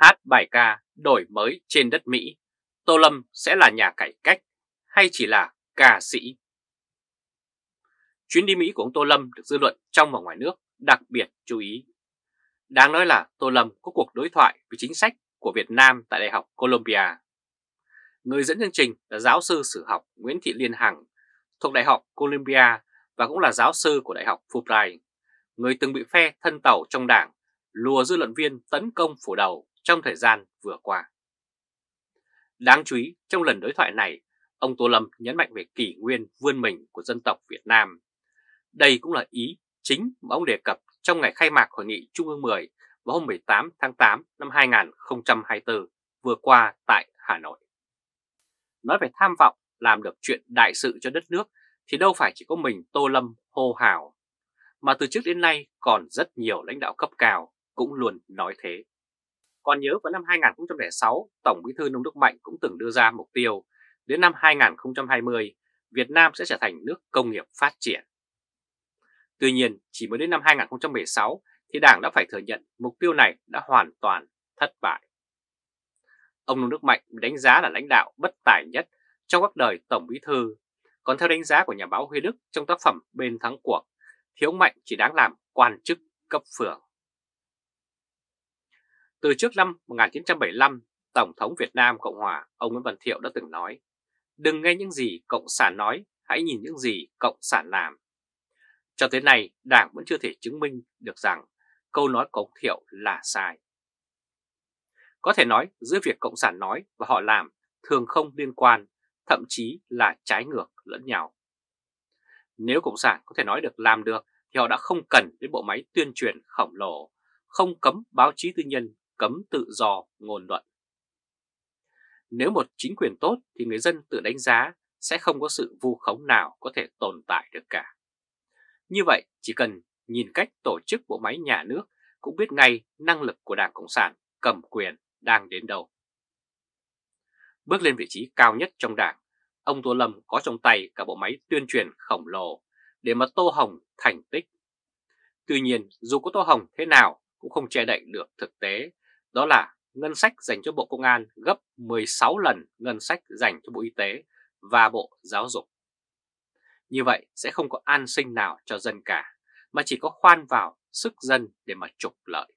hát bài ca đổi mới trên đất Mỹ, Tô Lâm sẽ là nhà cải cách hay chỉ là ca sĩ? Chuyến đi Mỹ của ông Tô Lâm được dư luận trong và ngoài nước đặc biệt chú ý. Đáng nói là Tô Lâm có cuộc đối thoại về chính sách của Việt Nam tại Đại học Columbia. Người dẫn chương trình là giáo sư sử học Nguyễn Thị Liên Hằng thuộc Đại học Columbia và cũng là giáo sư của Đại học Fulbright, người từng bị phe thân tàu trong đảng lùa dư luận viên tấn công phủ đầu trong thời gian vừa qua. Đáng chú ý, trong lần đối thoại này, ông Tô Lâm nhấn mạnh về kỷ nguyên vươn mình của dân tộc Việt Nam. Đây cũng là ý chính mà ông đề cập trong ngày khai mạc Hội nghị Trung ương 10 vào hôm 18 tháng 8 năm 2024 vừa qua tại Hà Nội. Nói về tham vọng làm được chuyện đại sự cho đất nước thì đâu phải chỉ có mình Tô Lâm hô hào, mà từ trước đến nay còn rất nhiều lãnh đạo cấp cao cũng luôn nói thế. Còn nhớ vào năm 2006, Tổng Bí thư Nông Đức Mạnh cũng từng đưa ra mục tiêu đến năm 2020 Việt Nam sẽ trở thành nước công nghiệp phát triển. Tuy nhiên, chỉ mới đến năm 2016 thì Đảng đã phải thừa nhận mục tiêu này đã hoàn toàn thất bại. Ông Nông Đức Mạnh đánh giá là lãnh đạo bất tài nhất trong các đời Tổng Bí thư, còn theo đánh giá của nhà báo Huy Đức trong tác phẩm Bên thắng cuộc, thì ông Mạnh chỉ đáng làm quan chức cấp phường. Từ trước năm 1975, Tổng thống Việt Nam Cộng Hòa ông Nguyễn Văn Thiệu đã từng nói: đừng nghe những gì Cộng sản nói, hãy nhìn những gì Cộng sản làm. Cho tới nay, Đảng vẫn chưa thể chứng minh được rằng câu nói của ông Thiệu là sai. Có thể nói giữa việc Cộng sản nói và họ làm thường không liên quan, thậm chí là trái ngược lẫn nhau. Nếu Cộng sản có thể nói được làm được thì họ đã không cần đến bộ máy tuyên truyền khổng lồ, không cấm báo chí tư nhân, cấm tự do ngôn luận. Nếu một chính quyền tốt thì người dân tự đánh giá sẽ không có sự vu khống nào có thể tồn tại được cả. Như vậy, chỉ cần nhìn cách tổ chức bộ máy nhà nước cũng biết ngay năng lực của Đảng Cộng sản cầm quyền đang đến đâu. Bước lên vị trí cao nhất trong Đảng, ông Tô Lâm có trong tay cả bộ máy tuyên truyền khổng lồ để mà tô hồng thành tích. Tuy nhiên, dù có tô hồng thế nào cũng không che đậy được thực tế, đó là ngân sách dành cho Bộ Công an gấp 16 lần ngân sách dành cho Bộ Y tế và Bộ Giáo dục. Như vậy sẽ không có an sinh nào cho dân cả, mà chỉ có khoan vào sức dân để mà trục lợi.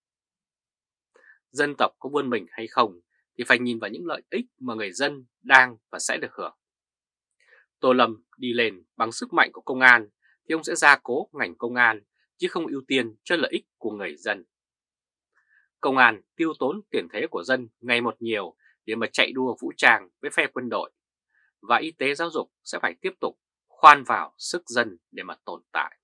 Dân tộc có vươn mình hay không thì phải nhìn vào những lợi ích mà người dân đang và sẽ được hưởng. Tô Lâm đi lên bằng sức mạnh của công an thì ông sẽ gia cố ngành công an chứ không ưu tiên cho lợi ích của người dân. Công an tiêu tốn tiền thế của dân ngày một nhiều để mà chạy đua vũ trang với phe quân đội, và y tế giáo dục sẽ phải tiếp tục khoan vào sức dân để mà tồn tại.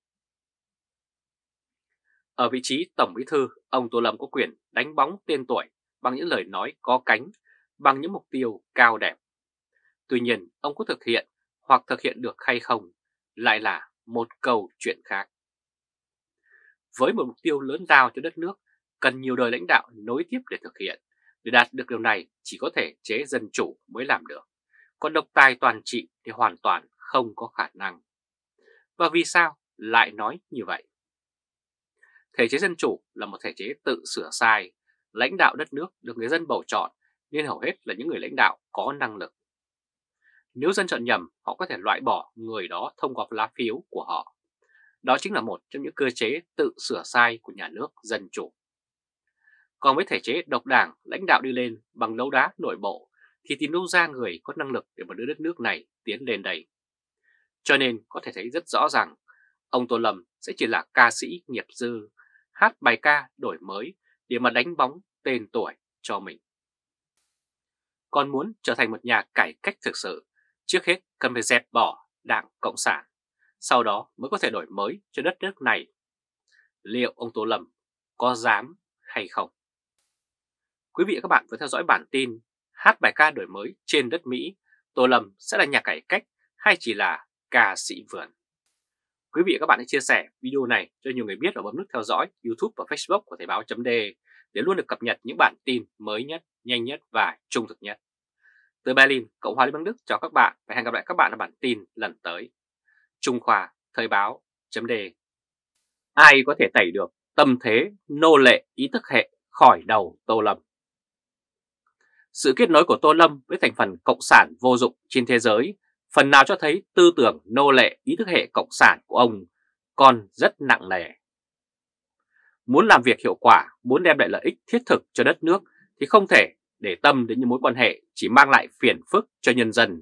Ở vị trí Tổng Bí thư, ông Tô Lâm có quyền đánh bóng tên tuổi bằng những lời nói có cánh, bằng những mục tiêu cao đẹp. Tuy nhiên, ông có thực hiện hoặc thực hiện được hay không lại là một câu chuyện khác. Với một mục tiêu lớn lao cho đất nước, cần nhiều đời lãnh đạo nối tiếp để thực hiện. Để đạt được điều này chỉ có thể chế dân chủ mới làm được, còn độc tài toàn trị thì hoàn toàn không có khả năng. Và vì sao lại nói như vậy? Thể chế dân chủ là một thể chế tự sửa sai, lãnh đạo đất nước được người dân bầu chọn nên hầu hết là những người lãnh đạo có năng lực. Nếu dân chọn nhầm, họ có thể loại bỏ người đó thông qua lá phiếu của họ. Đó chính là một trong những cơ chế tự sửa sai của nhà nước dân chủ. Còn với thể chế độc đảng, lãnh đạo đi lên bằng đấu đá nội bộ thì tìm đâu ra người có năng lực để mà đưa đất nước này tiến lên đây. Cho nên có thể thấy rất rõ rằng ông Tô Lâm sẽ chỉ là ca sĩ nghiệp dư, hát bài ca đổi mới để mà đánh bóng tên tuổi cho mình. Còn muốn trở thành một nhà cải cách thực sự, trước hết cần phải dẹp bỏ Đảng Cộng sản, sau đó mới có thể đổi mới cho đất nước này. Liệu ông Tô Lâm có dám hay không? Quý vị và các bạn vừa theo dõi bản tin hát bài ca đổi mới trên đất Mỹ, Tô Lâm sẽ là nhà cải cách hay chỉ là ca sĩ vườn? Quý vị và các bạn hãy chia sẻ video này cho nhiều người biết và bấm nút theo dõi YouTube và Facebook của Thời báo.de để luôn được cập nhật những bản tin mới nhất, nhanh nhất và trung thực nhất. Từ Berlin, Cộng hòa Liên bang Đức chào các bạn và hẹn gặp lại các bạn ở bản tin lần tới. Trung Khoa, Thời báo.de. Ai có thể tẩy được tâm thế nô lệ ý thức hệ khỏi đầu Tô Lâm? Sự kết nối của Tô Lâm với thành phần cộng sản vô dụng trên thế giới phần nào cho thấy tư tưởng nô lệ ý thức hệ cộng sản của ông còn rất nặng nề. Muốn làm việc hiệu quả, muốn đem lại lợi ích thiết thực cho đất nước thì không thể để tâm đến những mối quan hệ chỉ mang lại phiền phức cho nhân dân.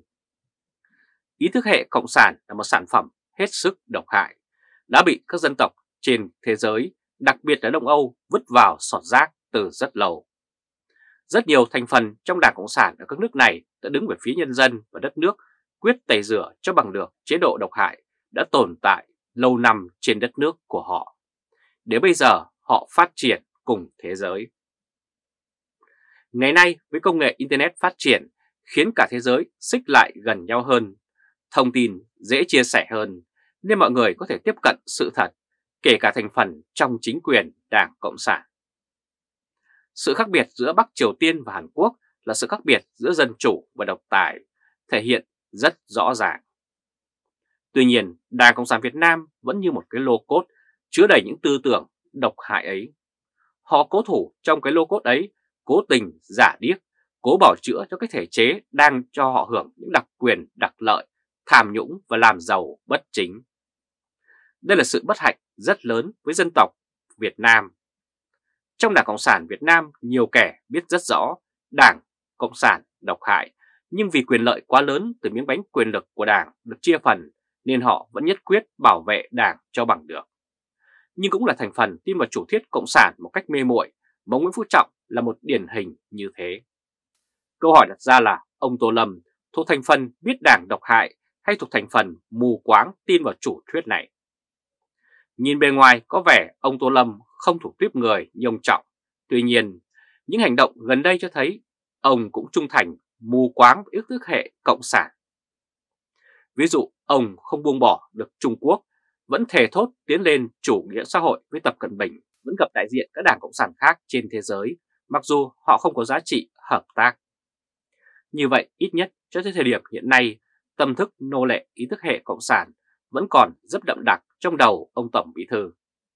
Ý thức hệ cộng sản là một sản phẩm hết sức độc hại, đã bị các dân tộc trên thế giới, đặc biệt là Đông Âu, vứt vào sọt rác từ rất lâu. Rất nhiều thành phần trong Đảng Cộng sản ở các nước này đã đứng về phía nhân dân và đất nước, quyết tẩy rửa cho bằng được chế độ độc hại đã tồn tại lâu năm trên đất nước của họ, để bây giờ họ phát triển cùng thế giới. Ngày nay với công nghệ Internet phát triển khiến cả thế giới xích lại gần nhau hơn, thông tin dễ chia sẻ hơn nên mọi người có thể tiếp cận sự thật, kể cả thành phần trong chính quyền Đảng Cộng sản. Sự khác biệt giữa Bắc Triều Tiên và Hàn Quốc là sự khác biệt giữa dân chủ và độc tài, thể hiện rất rõ ràng. Tuy nhiên, Đảng Cộng sản Việt Nam vẫn như một cái lô cốt chứa đầy những tư tưởng độc hại ấy. Họ cố thủ trong cái lô cốt ấy, cố tình giả điếc, cố bảo chữa cho cái thể chế đang cho họ hưởng những đặc quyền, đặc lợi, tham nhũng và làm giàu bất chính. Đây là sự bất hạnh rất lớn với dân tộc Việt Nam. Trong Đảng Cộng sản Việt Nam, nhiều kẻ biết rất rõ Đảng Cộng sản độc hại, nhưng vì quyền lợi quá lớn từ miếng bánh quyền lực của Đảng được chia phần nên họ vẫn nhất quyết bảo vệ Đảng cho bằng được. Nhưng cũng là thành phần tin vào chủ thuyết Cộng sản một cách mê muội, mà ông Nguyễn Phú Trọng là một điển hình như thế. Câu hỏi đặt ra là ông Tô Lâm thuộc thành phần biết Đảng độc hại hay thuộc thành phần mù quáng tin vào chủ thuyết này? Nhìn bề ngoài có vẻ ông Tô Lâm không thuộc tuýp người như ông Trọng, tuy nhiên những hành động gần đây cho thấy ông cũng trung thành mù quáng với ý thức hệ cộng sản. Ví dụ ông không buông bỏ được Trung Quốc, vẫn thề thốt tiến lên chủ nghĩa xã hội với Tập Cận Bình, vẫn gặp đại diện các đảng cộng sản khác trên thế giới, mặc dù họ không có giá trị hợp tác. Như vậy ít nhất cho tới thời điểm hiện nay, tâm thức nô lệ ý thức hệ cộng sản vẫn còn rất đậm đặc trong đầu ông Tổng Bí thư.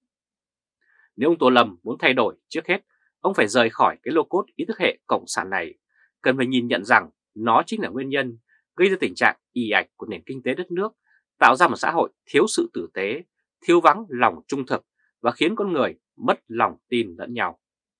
Nếu ông Tô Lâm muốn thay đổi, trước hết ông phải rời khỏi cái lô cốt ý thức hệ cộng sản này, cần phải nhìn nhận rằng nó chính là nguyên nhân gây ra tình trạng ì ạch của nền kinh tế đất nước, tạo ra một xã hội thiếu sự tử tế, thiếu vắng lòng trung thực và khiến con người mất lòng tin lẫn nhau.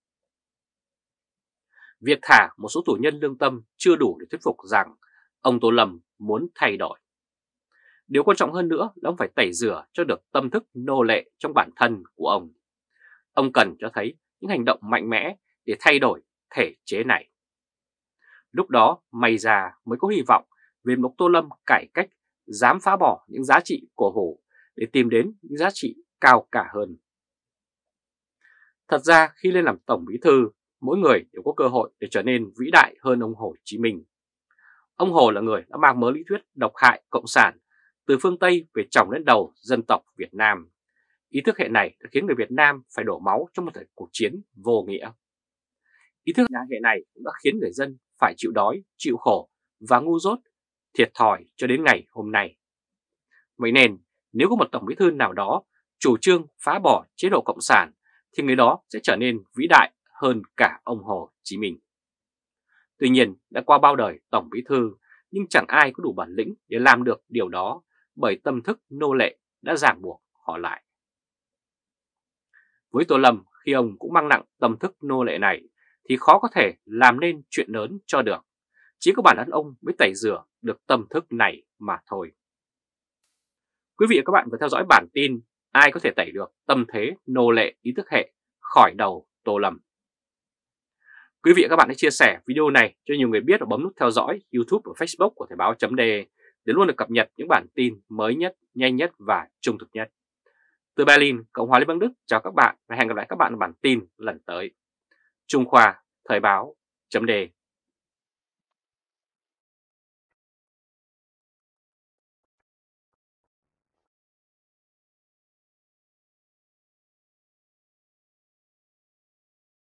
Việc thả một số tù nhân lương tâm chưa đủ để thuyết phục rằng ông Tô Lâm muốn thay đổi. Điều quan trọng hơn nữa là ông phải tẩy rửa cho được tâm thức nô lệ trong bản thân của ông. Ông cần cho thấy những hành động mạnh mẽ để thay đổi thể chế này. Lúc đó may ra mới có hy vọng về một Tô Lâm cải cách, dám phá bỏ những giá trị cổ hủ để tìm đến những giá trị cao cả hơn. Thật ra khi lên làm Tổng Bí thư, mỗi người đều có cơ hội để trở nên vĩ đại hơn ông Hồ Chí Minh. Ông Hồ là người đã mang mớ lý thuyết độc hại cộng sản từ phương Tây về chồng lên đầu dân tộc Việt Nam. Ý thức hệ này đã khiến người Việt Nam phải đổ máu trong một cuộc chiến vô nghĩa. Ý thức hệ này cũng đã khiến người dân phải chịu đói, chịu khổ và ngu dốt, thiệt thòi cho đến ngày hôm nay. Vậy nên, nếu có một Tổng Bí thư nào đó chủ trương phá bỏ chế độ cộng sản, thì người đó sẽ trở nên vĩ đại hơn cả ông Hồ Chí Minh. Tuy nhiên, đã qua bao đời Tổng Bí thư, nhưng chẳng ai có đủ bản lĩnh để làm được điều đó, bởi tâm thức nô lệ đã ràng buộc họ lại. Với Tô Lâm, khi ông cũng mang nặng tâm thức nô lệ này, thì khó có thể làm nên chuyện lớn cho được. Chỉ có bản thân ông mới tẩy rửa được tâm thức này mà thôi. Quý vị và các bạn vừa theo dõi bản tin ai có thể tẩy được tâm thế nô lệ ý thức hệ khỏi đầu Tô Lâm. Quý vị và các bạn hãy chia sẻ video này cho nhiều người biết và bấm nút theo dõi YouTube và Facebook của Thời báo.de để luôn được cập nhật những bản tin mới nhất, nhanh nhất và trung thực nhất. Từ Berlin, Cộng hòa Liên bang Đức, chào các bạn và hẹn gặp lại các bạn ở bản tin lần tới. Trung Khoa, Thời báo.de